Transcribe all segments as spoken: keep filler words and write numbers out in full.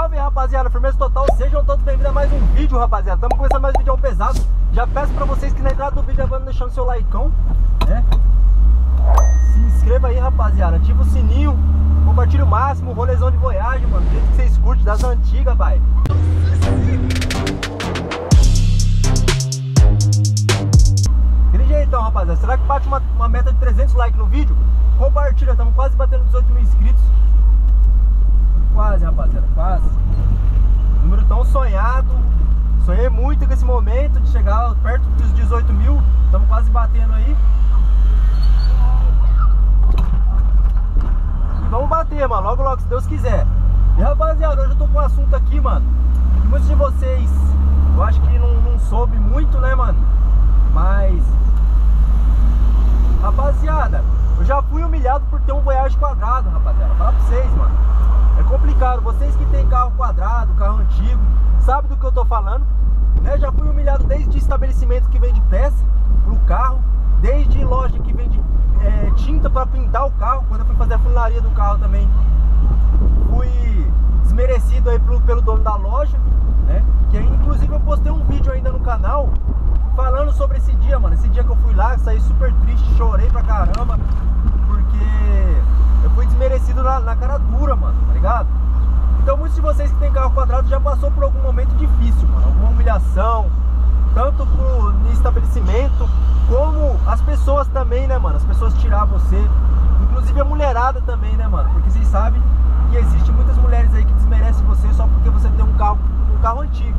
Salve, rapaziada, firmeza total, sejam todos bem-vindos a mais um vídeo, rapaziada. Estamos começando mais um vídeo pesado. Já peço pra vocês que na entrada do vídeo já vão deixando seu likeão, né? Se inscreva aí, rapaziada, ativa o sininho, compartilha o máximo, rolezão de voyagem, mano, do jeito que vocês curtem, das antigas, pai. Aquele jeitão, rapaziada, será que bate uma, uma meta de trezentos likes no vídeo? Compartilha, estamos quase batendo dezoito mil inscritos. Quase, rapaziada, quase. Número tão sonhado. Sonhei muito com esse momento de chegar perto dos dezoito mil. Estamos quase batendo aí. E vamos bater, mano, logo logo, se Deus quiser. E rapaziada, hoje eu tô com um assunto aqui, mano, que muitos de vocês, eu acho que não, não soube muito, né, mano? Mas rapaziada, eu já fui humilhado por ter um Voyage quadrado, rapaziada. Fala pra vocês, mano, é complicado. Vocês que tem carro quadrado, carro antigo, sabem do que eu tô falando, né? Já fui humilhado desde estabelecimento que vende peça pro carro, desde loja que vende é, tinta pra pintar o carro. Quando eu fui fazer a funilaria do carro também, fui desmerecido aí pelo, pelo dono da loja, né? Que aí, inclusive, eu postei um vídeo ainda no canal falando sobre esse dia, mano. Esse dia que eu fui lá, saí super triste, chorei pra caramba, porque eu fui desmerecido na, na cara dura, mano, tá ligado? Então muitos de vocês que tem carro quadrado já passou por algum momento difícil, mano. Alguma humilhação, tanto pro no estabelecimento, como as pessoas também, né, mano? As pessoas tirar você, inclusive a mulherada também, né, mano? Porque vocês sabem que existe muitas mulheres aí que desmerecem você só porque você tem um carro, um carro antigo.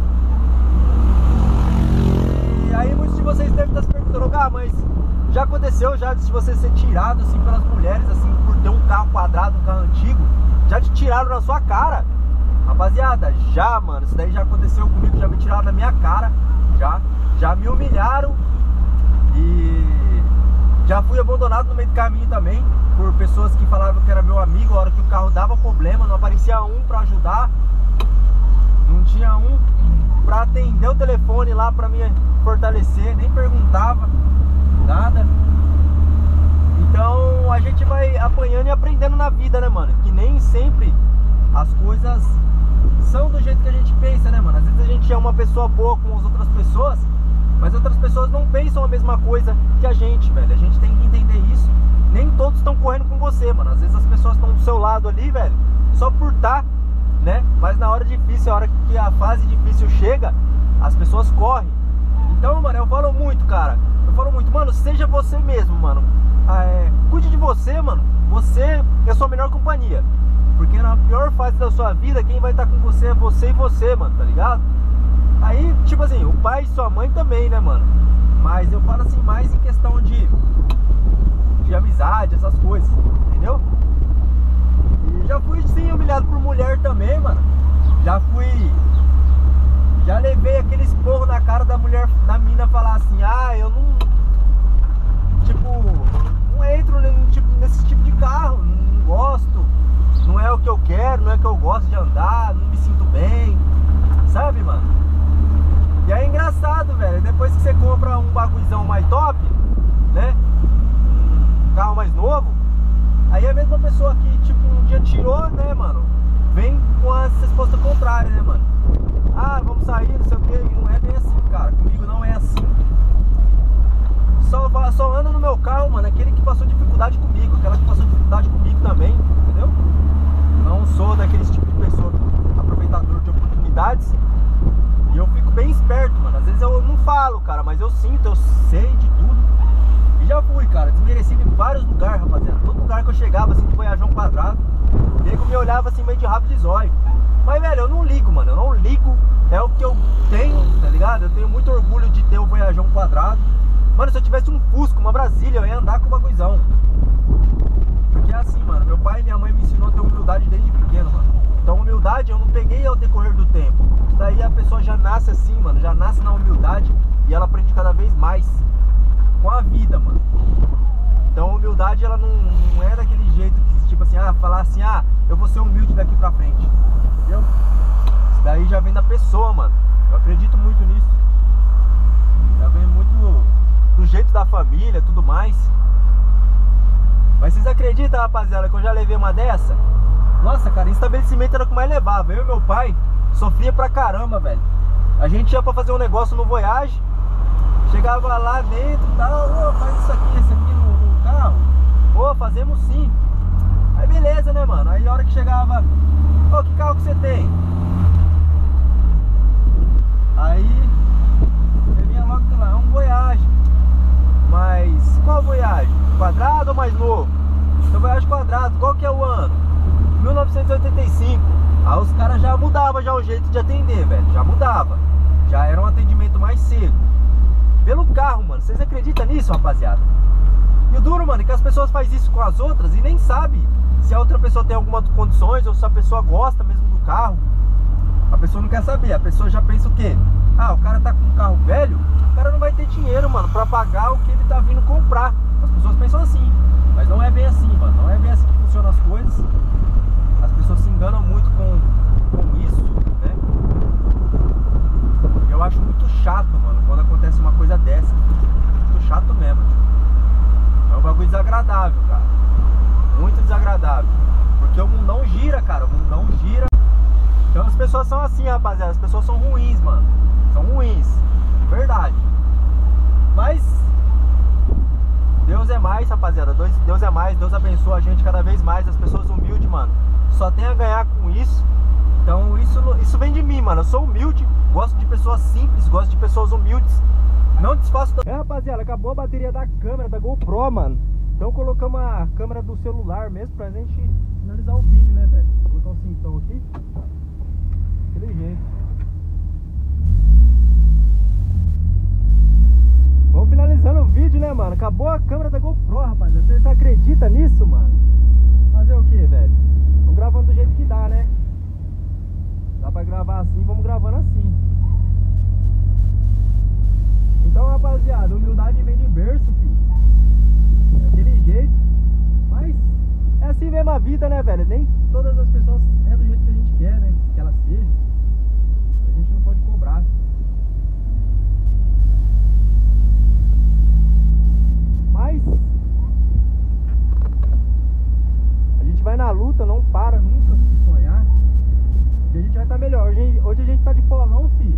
E aí muitos de vocês devem estar se perguntando, ah, mas já aconteceu já de você ser tirado assim pelas mulheres, assim, por ter um carro quadrado, um carro antigo? Já te tiraram na sua cara? Rapaziada, já, mano, isso daí já aconteceu comigo, já me tiraram na minha cara, já, já me humilharam. E já fui abandonado no meio do caminho também, por pessoas que falavam que era meu amigo. A hora que o carro dava problema, não aparecia um pra ajudar, não tinha um pra atender o telefone lá pra me fortalecer, nem perguntava nada. Então a gente vai apanhando e aprendendo na vida, né, mano? Que nem sempre as coisas são do jeito que a gente pensa, né, mano? Às vezes a gente é uma pessoa boa com as outras pessoas, mas outras pessoas não pensam a mesma coisa que a gente, velho. A gente tem que entender isso. Nem todos estão correndo com você, mano. Às vezes as pessoas estão do seu lado ali, velho, só por tá, né? Mas na hora difícil, a hora que a fase difícil chega, as pessoas correm. Então, mano, eu falo muito, cara. Eu falo muito, mano, seja você mesmo, mano. Ah, é, cuide de você, mano. Você é a sua melhor companhia. Porque na pior fase da sua vida, quem vai estar com você é você e você, mano, tá ligado? Aí, tipo assim, o pai e sua mãe também, né, mano? Mas eu falo assim, mais em questão de de amizade, essas coisas, entendeu? E já fui, sim, humilhado por mulher também, mano. Já fui... Já levei aquele esporro na cara da mulher, da mina, falar assim, ah, eu não... Tipo, não entro nesse tipo, nesse tipo de carro, não gosto, não é o que eu quero, não é o que eu gosto de andar, não me sinto bem, sabe, mano? E é engraçado, velho, depois que você compra um bagulhozão mais top, né, um carro mais novo, aí a mesma pessoa que, tipo, um dia tirou, né, mano, vem com a resposta contrária, né, mano? Ah, vamos sair, não sei o que, e não é bem assim, cara, comigo não é assim. Só, só anda no meu carro, mano, aquele que passou dificuldade comigo, aquela que passou dificuldade comigo também, entendeu? Não sou daqueles tipo de pessoa aproveitador de oportunidades. E eu fico bem esperto, mano. Às vezes eu não falo, cara, mas eu sinto, eu sei de tudo. E já fui, cara, desmerecido em vários lugares, rapaziada. Todo lugar que eu chegava, assim, com Voyajão quadrado, o nego me olhava assim, meio de rabo de zóio. Mas, velho, eu não ligo, mano, eu não ligo. É o que eu tenho, tá ligado? Eu tenho muito orgulho de ter o Voyajão quadrado. Mano, se eu tivesse um Fusca, uma Brasília, eu ia andar com o bagulhozão. Porque é assim, mano, meu pai e minha mãe me ensinou a ter humildade desde pequeno, mano. Então humildade eu não peguei ao decorrer do tempo. Daí a pessoa já nasce assim, mano, já nasce na humildade e ela aprende cada vez mais com a vida, mano. Então a humildade, ela não, não é daquele jeito que, tipo assim, ah, falar assim, ah, eu vou ser humilde daqui pra frente, entendeu? Isso daí já vem da pessoa, mano. Eu acredito muito nisso. Já vem muito do jeito da família, tudo mais. Mas vocês acreditam, rapaziada, que eu já levei uma dessa? Nossa, cara, estabelecimento era o que mais levava. Eu e meu pai sofria pra caramba, velho. A gente ia pra fazer um negócio no Voyage, chegava lá dentro e tal, ô, faz isso aqui, isso aqui no, no carro. Ô, fazemos sim. Aí beleza, né, mano? Aí a hora que chegava, ô, que carro que você tem? Aí ele vinha logo lá, um Voyage. Mas qual Voyage? Quadrado ou mais novo? Então Voyage quadrado, qual que é o ano? mil novecentos e oitenta e cinco. Aí os caras já mudavam já o jeito de atender, velho. Já mudava. Já era um atendimento mais cedo. Pelo carro, mano. Vocês acreditam nisso, rapaziada? E o duro, mano, é que as pessoas fazem isso com as outras e nem sabe se a outra pessoa tem algumas condições ou se a pessoa gosta mesmo do carro. A pessoa não quer saber. A pessoa já pensa o quê? Ah, o cara tá com um carro velho, o cara não vai ter dinheiro, mano, pra pagar o que ele tá vindo comprar. As pessoas pensam assim. Mas não é bem assim, mano. Não é bem assim que funcionam as coisas. As pessoas se enganam muito com, com isso, né? Eu acho muito chato, mano, quando acontece uma coisa dessa. Muito chato mesmo. É um bagulho desagradável, cara. Muito desagradável. Porque o mundão gira, cara. O mundão gira. Então as pessoas são assim, rapaziada. As pessoas são ruins, mano. São ruins. De verdade. Mas Deus é mais, rapaziada. Deus é mais. Deus abençoa a gente cada vez mais. As pessoas humildes, mano, só tem a ganhar com isso. Então isso, isso vem de mim, mano. Eu sou humilde. Gosto de pessoas simples. Gosto de pessoas humildes. Não desfaço. É, rapaziada, acabou a bateria da câmera da GoPro, mano. Então colocamos a câmera do celular mesmo pra gente finalizar o vídeo, né, velho? Vou colocar o cintão aqui. Daquele jeito. Vamos finalizando o vídeo, né, mano? Acabou a câmera da GoPro, rapaziada. Vocês acreditam nisso, mano? Fazer o que, velho? Vamos gravando do jeito que dá, né? Dá pra gravar assim, vamos gravando assim. Então, rapaziada, humildade vem de berço, filho. Daquele jeito. Mas é assim mesmo a vida, né, velho? Nem todas as pessoas é do jeito que a gente quer, né? Que elas sejam. A gente não pode cobrar. Mas a gente vai na luta, não para nunca de sonhar. E a gente vai estar melhor. Hoje, hoje a gente tá de polão, filho.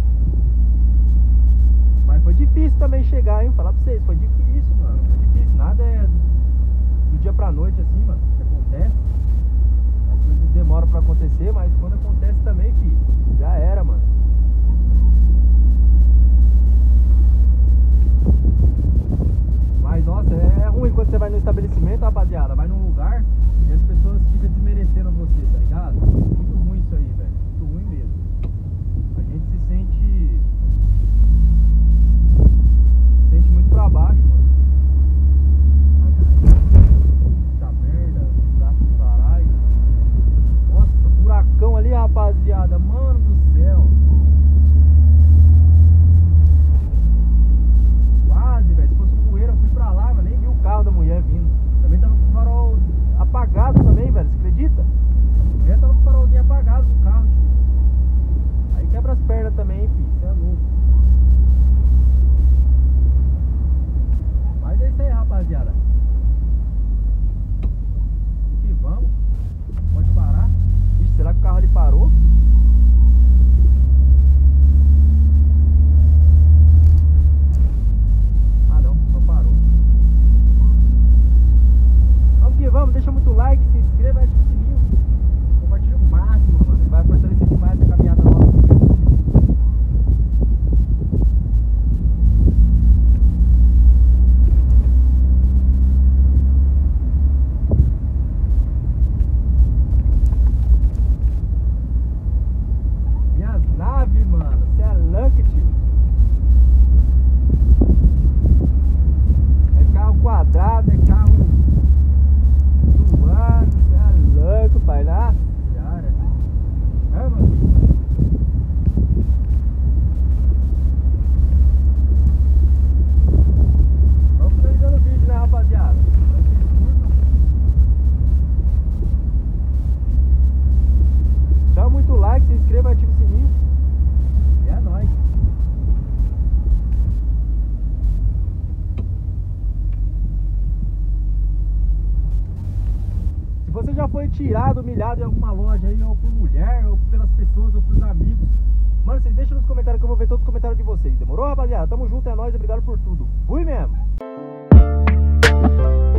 Mas foi difícil também chegar, hein? Falar pra vocês, foi difícil, mano. Foi difícil, nada é do dia pra noite assim, mano. Que acontece. As coisas demoram pra acontecer, mas quando acontece também, filho, já era, mano. Mas nossa, é ruim quando você vai no estabelecimento, rapaziada. Vai num lugar e as pessoas ficam desmerecendo você, tá ligado? Muito ruim isso aí, velho. Muito ruim mesmo. A gente se sente. Sente muito pra baixo, mano. Ai, caralho. Puta merda, buraco do caralho. Nossa, buracão ali, rapaziada. Mano do céu. Quase, velho. Se fosse um poeira, eu fui pra lá, mas nem vi o carro da mulher vindo. Também tava com o farol apagado também, velho. Você acredita? A mulher tava com o farolzinho apagado no carro, tio. Aí quebra as pernas também, filho. Você é louco. Mas é isso aí, rapaziada. O que vamos? Pode parar. Ixi, será que o carro ali parou? Ah não, só parou. Vamos que vamos, deixa muito like, se inscreva, ativa o sininho. tirado, humilhado em alguma loja aí, ou por mulher, ou pelas pessoas, ou pros amigos, mano, vocês deixam nos comentários que eu vou ver todos os comentários de vocês. Demorou, rapaziada? Tamo junto, é nóis, obrigado por tudo. Fui mesmo!